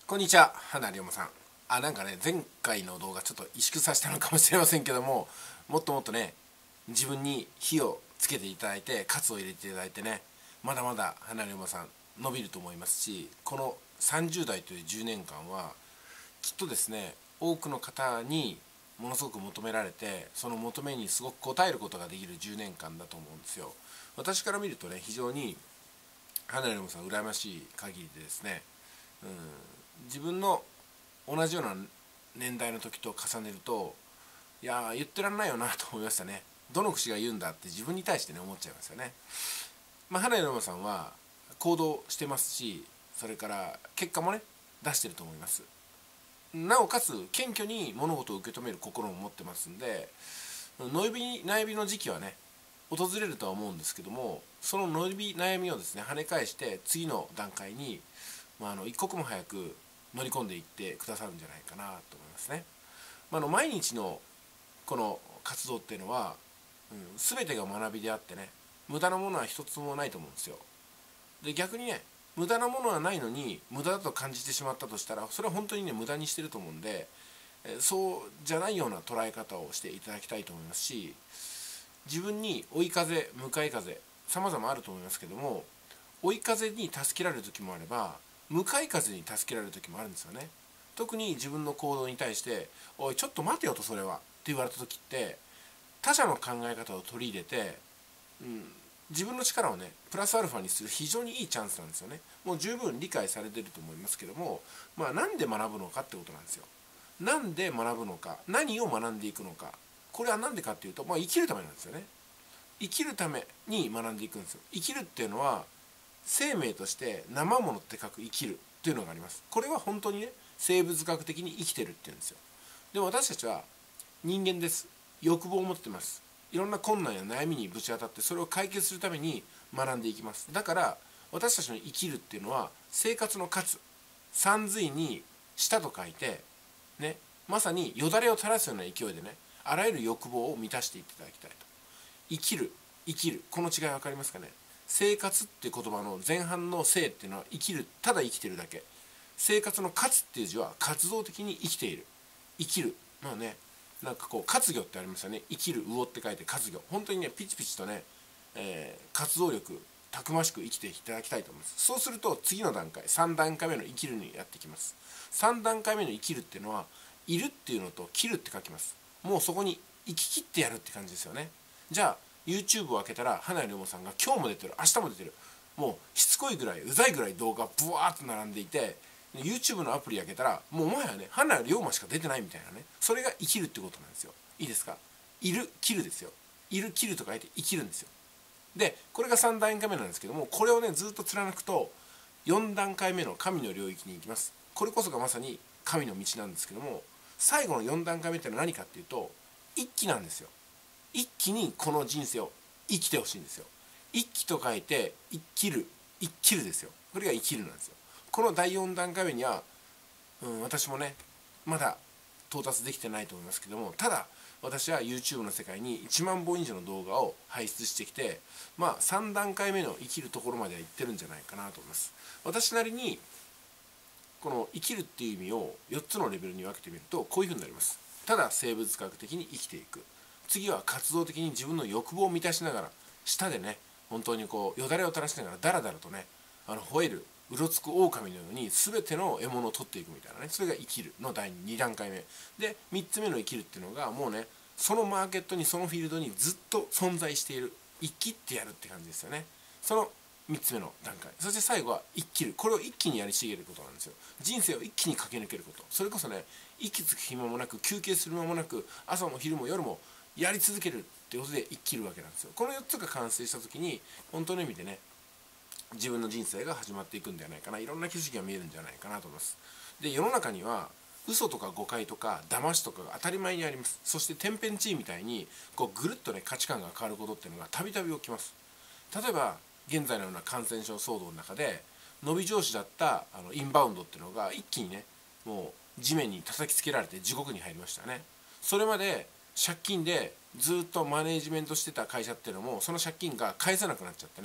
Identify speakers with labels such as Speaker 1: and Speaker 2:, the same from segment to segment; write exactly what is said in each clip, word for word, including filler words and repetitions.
Speaker 1: こんにちは、花龍馬さん。あ、なんかね、前回の動画ちょっと萎縮させたのかもしれませんけども、もっともっとね、自分に火をつけていただいて、カツを入れていただいてね、まだまだ花龍馬さん伸びると思いますし、このさんじゅう代というじゅうねんかんは、きっとですね、多くの方にものすごく求められて、その求めにすごく応えることができるじゅうねんかんだと思うんですよ。私から見るとね、非常に花龍馬さん羨ましい限りでですね、うん、自分の同じような年代の時と重ねると、いやー言ってらんないよなと思いましたね。どの口が言うんだって自分に対してね思っちゃいますよね。まあ、花井さんは行動してますし、それから結果もね出してると思います。なおかつ謙虚に物事を受け止める心も持ってますんで、伸び悩みの時期はね訪れるとは思うんですけども、その伸び悩みをですね跳ね返して次の段階に、まあ、あの一刻も早く乗り込んでいってくださるんじゃないかなと思いますね。まあ、あの毎日のこの活動っていうのは、うん、全てが学びであってね、無駄なものは一つもないと思うんですよ。で逆にね、無駄なものはないのに無駄だと感じてしまったとしたら、それは本当にね無駄にしてると思うんで、そうじゃないような捉え方をしていただきたいと思いますし、自分に追い風向かい風様々あると思いますけども、追い風に助けられる時もあれば向かい風に助けられる時もあるんですよね。特に自分の行動に対して「おいちょっと待てよ」とそれはって言われた時って、他者の考え方を取り入れて、うん、自分の力をねプラスアルファにする非常にいいチャンスなんですよね。もう十分理解されてると思いますけども、まあなんで学ぶのかってことなんですよ。なんで学ぶのか、何を学んでいくのか、これは何でかっていうと、まあ、生きるためなんですよね。生きるために学んでいくんですよ。生きるっていうのは生命として生ものって書く生きるというのがあります。これは本当にね生物学的に生きてるっていうんですよ。でも私たちは人間です。欲望を持ってます。いろんな困難や悩みにぶち当たってそれを解決するために学んでいきます。だから私たちの生きるっていうのは生活の活、さんずいに舌と書いてね、まさによだれを垂らすような勢いでね、あらゆる欲望を満たしていただきたいと。生きる、生きる、この違い分かりますかね。生活っていう言葉の前半の生っていうのは生きる、ただ生きてるだけ。生活の活っていう字は活動的に生きている、生きる。まあね、なんかこう活魚ってありましたね。生きる魚って書いて活魚。本当にねピチピチとね、えー、活動力たくましく生きていただきたいと思います。そうすると次の段階、さんだんかいめの生きるにやってきます。さんだんかいめの生きるっていうのは、いるっていうのと切るって書きます。もうそこに生き切ってやるって感じですよね。じゃあ YouTube を開けたら花井龍馬さんが今日も出てる、明日も出てる、もうしつこいぐらいうざいぐらい動画ブワーッと並んでいて、 YouTube のアプリ開けたらもうもはやね花井龍馬しか出てないみたいなね、それが生きるってことなんですよ。いいですか。いる切るですよ。いる切ると書いて生きるんですよ。でこれがさんだんかいめなんですけども、これをねずっと貫くとよんだんかいめの神の領域に行きます。これこそがまさに神の道なんですけども、最後のよんだんかいめってのは何かっていうと一気なんですよ。一気にこの人生を生きてほしいんですよ。一気と書いて生きる、生きるですよ。これが生きるなんですよ。このだいよんだんかいめには、うん、私もねまだ到達できてないと思いますけども、ただ私は YouTube の世界にいちまんぼん以上の動画を輩出してきて、まあさんだんかいめの生きるところまでは行ってるんじゃないかなと思います。私なりにこの生きるっていう意味をよっつのレベルに分けてみるとこういうふうになります。ただ生物学的に生きていく。次は活動的に自分の欲望を満たしながら、舌でね本当にこうよだれを垂らしながらダラダラとね、あの吠えるうろつく狼のように全ての獲物を取っていくみたいなね、それが生きるのだいにだんかいめで、みっつめの生きるっていうのがもうねそのマーケットにそのフィールドにずっと存在している、生きってやるって感じですよね。そのみっつめの段階、そして最後は生きる、これを一気にやり遂げることなんですよ。人生を一気に駆け抜けること、それこそね息つく暇もなく休憩する間もなく朝も昼も夜もやり続けるってことで生きるわけなんですよ。このよっつが完成した時に本当の意味でね自分の人生が始まっていくんじゃないかな、いろんな景色が見えるんじゃないかなと思います。で世の中には嘘とか誤解とか騙しとかが当たり前にあります。そして天変地異みたいにこうぐるっとね価値観が変わることっていうのがたびたび起きます。例えば現在のような感染症騒動の中で伸び上司だったあのインバウンドっていうのが一気にねもう地面に叩きつけられて地獄に入りましたね。それまで借金でずっとマネージメントしてた会社っていうのもその借金が返せなくなっちゃってね、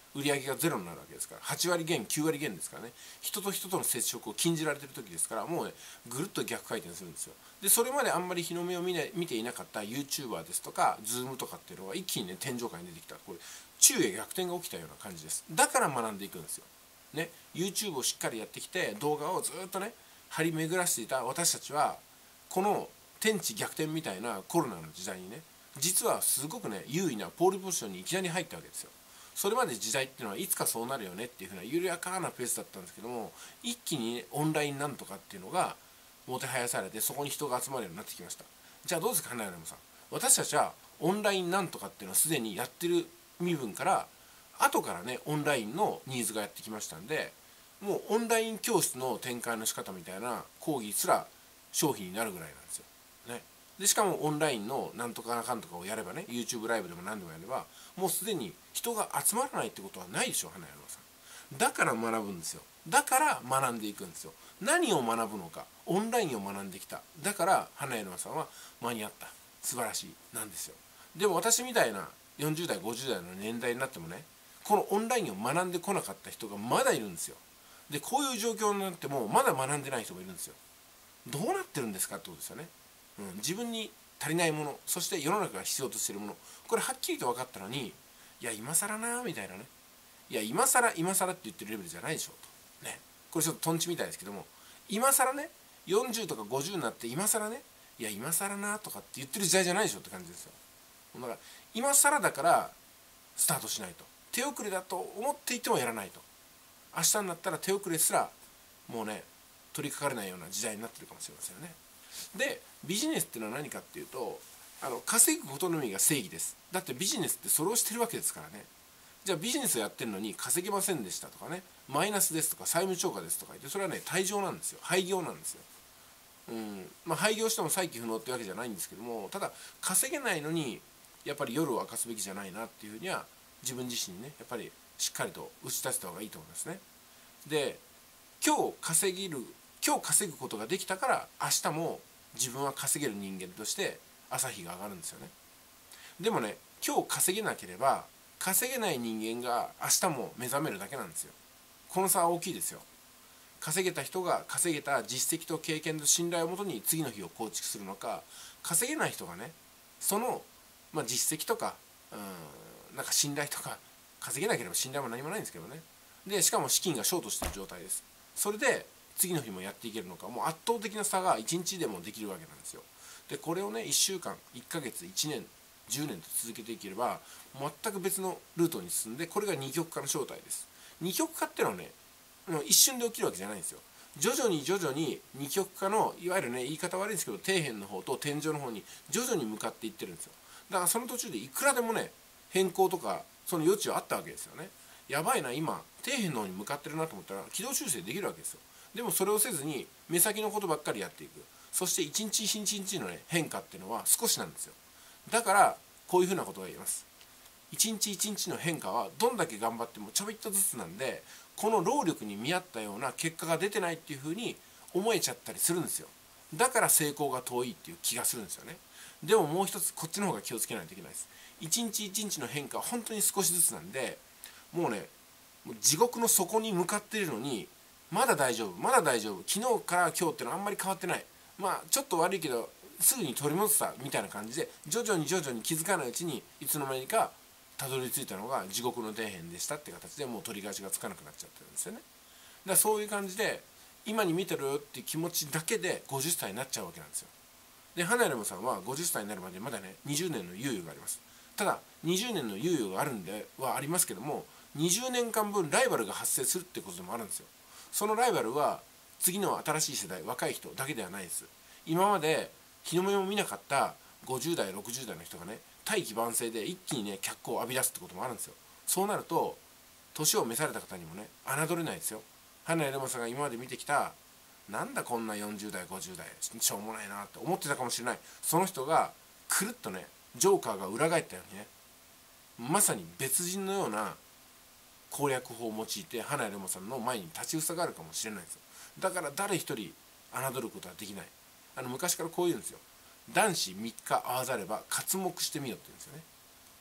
Speaker 1: 売り上げがゼロになるわけですから、はちわり減きゅうわり減ですからね、人と人との接触を禁じられてる時ですから、もうねぐるっと逆回転するんですよ。でそれまであんまり日の目を見ない見ていなかった YouTuber ですとか Zoom とかっていうのが一気にね天井界に出てきた。これ昼夜逆転が起きたような感じです。だから学んでいくんですよね。 YouTube をしっかりやってきて動画をずっとね張り巡らしていた私たちは、この天地逆転みたいなコロナの時代にね、実はすごくね優位なポールポジションにいきなり入ったわけですよ。それまで時代っていうのはいつかそうなるよねっていう風な緩やかなペースだったんですけども、一気に、ね、オンラインなんとかっていうのがもてはやされて、そこに人が集まるようになってきました。じゃあどうですか花山さん、私たちはオンラインなんとかっていうのはすでにやってる身分から、後からねオンラインのニーズがやってきましたんで、もうオンライン教室の展開の仕方みたいな講義すら商品になるぐらいなんですよね。でしかもオンラインのなんとかかんとかをやればね、 YouTube ライブでも何でもやれば、もうすでに人が集まらないってことはないでしょ花山さん。だから学ぶんですよ。だから学んでいくんですよ。何を学ぶのか、オンラインを学んできた。だから花山さんは間に合った、素晴らしいなんですよ。でも私みたいなよんじゅう代ごじゅう代の年代になってもね、このオンラインを学んでこなかった人がまだいるんですよ。でこういう状況になってもまだ学んでない人もいるんですよ。どうなってるんですかってことですよね。うん、自分に足りないもの、そして世の中が必要としているもの、これはっきりと分かったのに、いや今更なみたいなね、いや今更今更って言ってるレベルじゃないでしょとね。これちょっとトンチみたいですけども、今更ねよんじゅうとかごじゅうになって今更ね、いや今更なとかって言ってる時代じゃないでしょって感じですよ。だから今更だからスタートしないと、手遅れだと思っていてもやらないと、明日になったら手遅れすらもうね取りかかれないような時代になってるかもしれませんよね。でビジネスっていうのは何かっていうと、あの稼ぐことのみが正義です。だってビジネスってそれをしてるわけですからね。じゃあビジネスをやってるのに稼げませんでしたとかね、マイナスですとか債務超過ですとか言って、それはね退場なんですよ、廃業なんですよ。うんまあ、廃業しても再起不能ってわけじゃないんですけども、ただ稼げないのにやっぱり夜を明かすべきじゃないなっていうふうには自分自身にねやっぱりしっかりと打ち立てた方がいいと思いますね。で今日稼げる今日稼ぐことができたから明日も自分は稼げる人間として朝日が上がるんですよね。でもね今日稼げなければ稼げない人間が明日も目覚めるだけなんですよ。この差は大きいですよ。稼げた人が稼げた実績と経験と信頼をもとに次の日を構築するのか、稼げない人がねその、まあ、実績とかうんなんか信頼とか、稼げなければ信頼も何もないんですけどね、でしかも資金がショートしている状態です。それで次の日もやっていけるのか、もう圧倒的な差がいちにちでもできるわけなんですよ。でこれをねいっしゅうかんいっかげついちねんじゅうねんと続けていければ全く別のルートに進んで、これが二極化の正体です。二極化っていうのはね一瞬で起きるわけじゃないんですよ。徐々に徐々に二極化のいわゆるね言い方悪いんですけど底辺の方と天井の方に徐々に向かっていってるんですよ。だからその途中でいくらでもね変更とかその余地はあったわけですよね。やばいな今底辺の方に向かってるなと思ったら軌道修正できるわけですよ。でもそれをせずに目先のことばっかりやっていく。そして一日一日一日のね変化っていうのは少しなんですよ。だからこういうふうなことが言えます。一日一日の変化はどんだけ頑張ってもちょびっとずつなんで、この労力に見合ったような結果が出てないっていうふうに思えちゃったりするんですよ。だから成功が遠いっていう気がするんですよね。でももう一つこっちの方が気をつけないといけないです。一日一日の変化は本当に少しずつなんで、もうねもう地獄の底に向かっているのにまだ大丈夫まだ大丈夫、昨日から今日っていうのはあんまり変わってない、まあちょっと悪いけどすぐに取り戻したみたいな感じで、徐々に徐々に気づかないうちにいつの間にかたどり着いたのが地獄の底辺でしたって形で、もう取り返しがつかなくなっちゃってるんですよね。だからそういう感じで今に見てるよっていう気持ちだけでごじゅっさいになっちゃうわけなんですよ。で花山さんはごじゅっさいになるまでまだねにじゅうねんの猶予があります。ただにじゅうねんの猶予があるんではありますけども、にじゅうねんかんぶんライバルが発生するってことでもあるんですよ。そのライバルは次の新しい世代若い人だけではないです。今まで日の目も見なかったごじゅう代ろくじゅう代の人がね大器晩成で一気にね脚光を浴び出すってこともあるんですよ。そうなると年を召された方にもね侮れないですよ。花山さんが今まで見てきたなんだこんなよんじゅう代ごじゅう代しょうもないなって思ってたかもしれない、その人がくるっとねジョーカーが裏返ったようにね、まさに別人のような攻略法を用いて花山さんの前に立ちふさがるかもしれないんですよ。だから誰一人侮ることはできない。あの昔からこういうんですよ。男子みっか合わざれば刮目してみよって言うんですよね。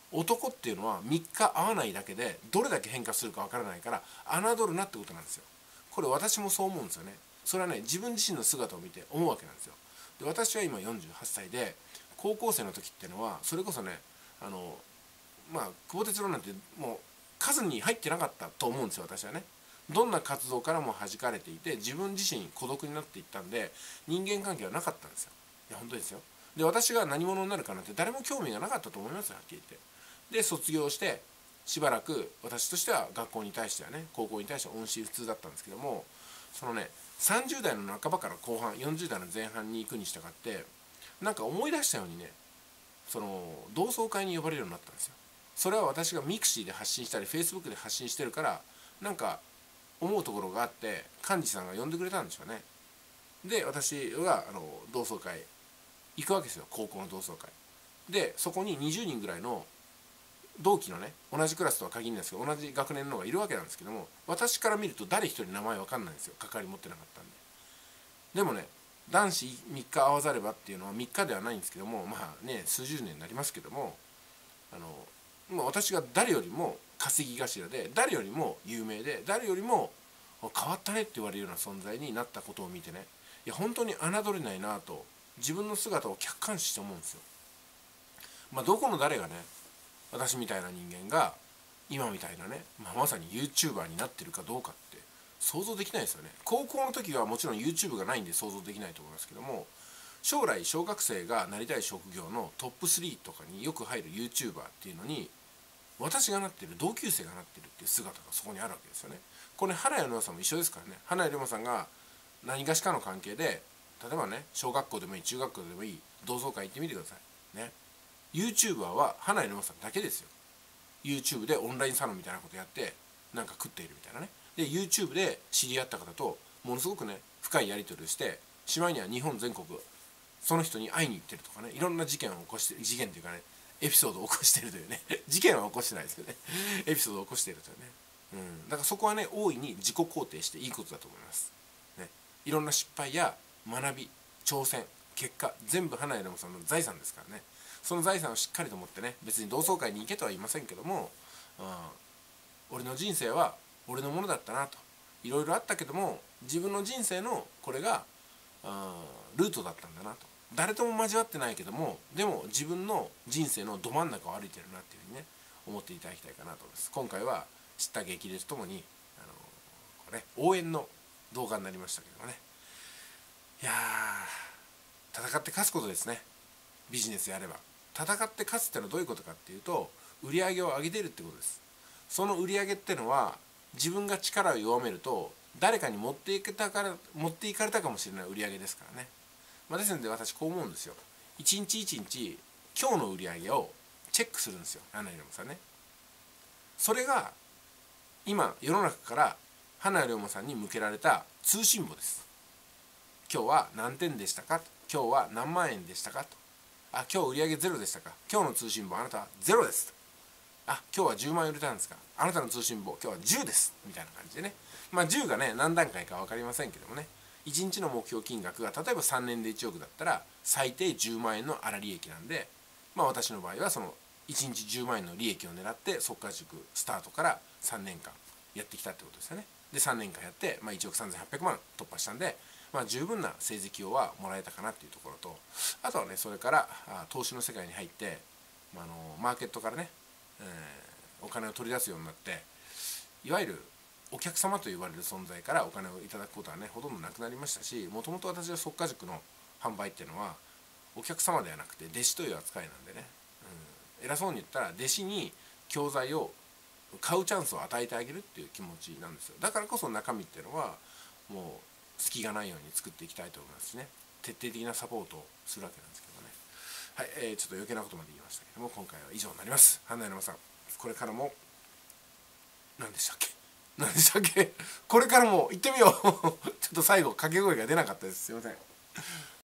Speaker 1: 男っていうのはみっか会わないだけでどれだけ変化するかわからないから侮るなってことなんですよ。これ私もそう思うんですよね。それはね、自分自身の姿を見て思うわけなんですよ。で、私は今よんじゅうはっさいで、高校生の時っていうのはそれこそね、あのまあ久保哲郎なんてもう数に入ってなかったと思うんですよ、私はね。どんな活動からも弾かれていて、自分自身孤独になっていったんで、人間関係はなかったんですよ。いや本当ですよ。で、私が何者になるかなんて誰も興味がなかったと思いますよ、はっきり言って。で、卒業してしばらく私としては学校に対してはね、高校に対しては音信不通だったんですけども、そのね、さんじゅう代の半ばから後半、よんじゅう代の前半に行くに従って、なんか思い出したようにね、その同窓会に呼ばれるようになったんですよ。それは私がミクシーで発信したりフェイスブックで発信してるから、なんか思うところがあって幹事さんが呼んでくれたんでしょうね。で、私はあの同窓会行くわけですよ、高校の同窓会で。そこににじゅうにんぐらいの同期のね、同じクラスとは限らないですけど同じ学年のがいるわけなんですけども、私から見ると誰一人名前わかんないんですよ、関わり持ってなかったんで。でもね、男子みっか会わざればっていうのはみっかではないんですけども、まあね、数十年になりますけども、あのもう私が誰よりも稼ぎ頭で、誰よりも有名で、誰よりも変わったねって言われるような存在になったことを見てね、いや本当に侮れないなと自分の姿を客観視して思うんですよ。まあどこの誰がね、私みたいな人間が今みたいなね、まあ、まさに YouTuber になってるかどうかって想像できないですよね。高校の時はもちろん YouTube がないんで想像できないと思いますけども、将来小学生がなりたい職業のトップスリーとかによく入る YouTuber っていうのに私がなってる、同級生がなってるっていう姿がそこにあるわけですよね。これ花屋の良さんも一緒ですからね。花屋龍馬さんが何がしかの関係で、例えばね、小学校でもいい中学校でもいい同窓会行ってみてくださいね。 YouTuber は花屋龍馬さんだけですよ。 YouTube でオンラインサロンみたいなことやってなんか食っているみたいなね。で YouTube で知り合った方とものすごくね深いやり取りをして、しまいには日本全国その人に会いに行ってるとかね、いろんな事件を起こして、事件っていうかね、エピソードを起こしているというね事件は起こしてないですけどねエピソードを起こしているというね、うん、だからそこはね大いに自己肯定していいことだと思います、ね、いろんな失敗や学び、挑戦、結果、全部花屋レモさんの財産ですからね。その財産をしっかりと持ってね、別に同窓会に行けとは言いませんけども、うん、俺の人生は俺のものだったなと、いろいろあったけども自分の人生のこれが、うん、ルートだったんだなと。誰とも交わってないけども、でも自分の人生のど真ん中を歩いてるなっていうふうにね思っていただきたいかなと思います。今回は知った激励とともにあのこれ、ね、応援の動画になりましたけどもね、いやー戦って勝つことですね。ビジネスやれば戦って勝つってのはどういうことかっていうと、売り上げを上げているってことです。その売り上げってのは自分が力を弱めると誰かに持っていけたから持っていかれたかもしれない売り上げですからね。まあ、ですので私こう思うんですよ。一日一日今日の売り上げをチェックするんですよ、花屋龍馬さんね。それが今世の中から花屋龍馬さんに向けられた通信簿です。今日は何点でしたか、今日は何万円でしたかと、あ、今日売り上げゼロでしたか、今日の通信簿あなたはゼロです、あ、今日はじゅうまん円売れたんですか、あなたの通信簿今日はじゅうですみたいな感じでね。まあじゅうがね何段階か分かりませんけどもね、いちにちの目標金額が例えばさんねんでいちおくだったら最低じゅうまん円の粗利益なんで、まあ私の場合はそのいちにちじゅうまん円の利益を狙って速稼塾スタートからさんねんかんやってきたってことですよね。でさんねんかんやって、まあ、いちおくさんぜんはっぴゃくまん突破したんで、まあ、十分な成績はもらえたかなっていうところと、あとはねそれからあ投資の世界に入って、まあ、あのマーケットからね、えー、お金を取り出すようになって、いわゆるお客様と言われる存在からお金をいただくことはねほとんどなくなりましたし、もともと私は速稼塾の販売っていうのはお客様ではなくて弟子という扱いなんでね、うん、偉そうに言ったら弟子に教材を買うチャンスを与えてあげるっていう気持ちなんですよ。だからこそ中身っていうのはもう隙がないように作っていきたいと思いますしね、徹底的なサポートをするわけなんですけどね。はい、えー、ちょっと余計なことまで言いましたけども、今回は以上になります。花山さん、これからも何でしたっけ何でしたっけこれからも行ってみようちょっと最後掛け声が出なかったです、すいません。